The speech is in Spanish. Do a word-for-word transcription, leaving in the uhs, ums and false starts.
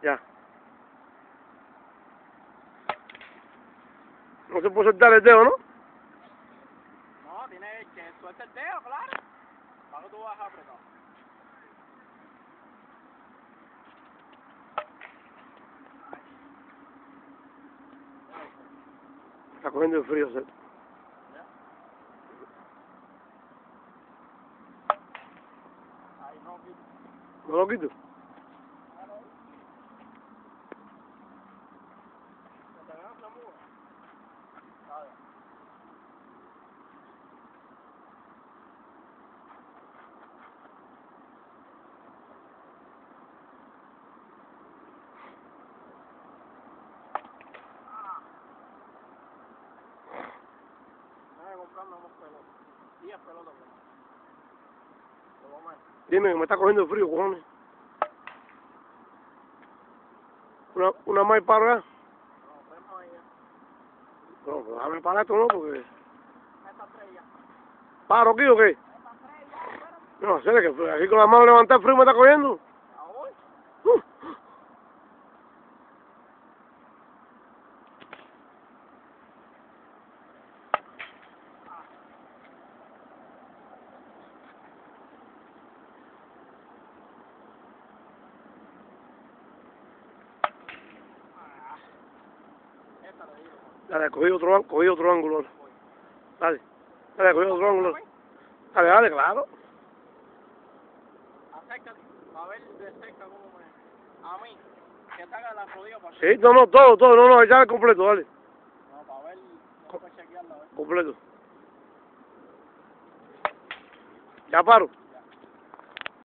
Ya. No se puede soltar el dedo, ¿no? No, tiene que suelta el dedo, claro. Para que tú vas a apretar. Está cogiendo el frío, ¿sí? Ahí no, quito. ¿No lo quito? Te veas la muda. Vale. Voy a comprarme unos pelotas. diez pelotas. Lo vamos a ver. Dime que me está cogiendo el frío, cojones. Una, una más y paro ya. No, vemos ahí. No, pues déjame parar esto, ¿no? Porque... Esta tres ya. ¿Paro aquí o qué? Esta tres ya, espera. No, sé que aquí con las manos levantadas el frío me está cogiendo. Ahora. Uh. Esta le digo. Dale, cogí otro, cogí otro ángulo. Dale, dale, cogí otro ángulo. Dale, dale, claro. Acércate, a ver de cerca cómo me... A mí, que te haga la rodilla para Sí, no, no, todo, todo, no, no, ya es completo, dale. No, para ver, no para chequearla, a ver. Completo. Ya paro.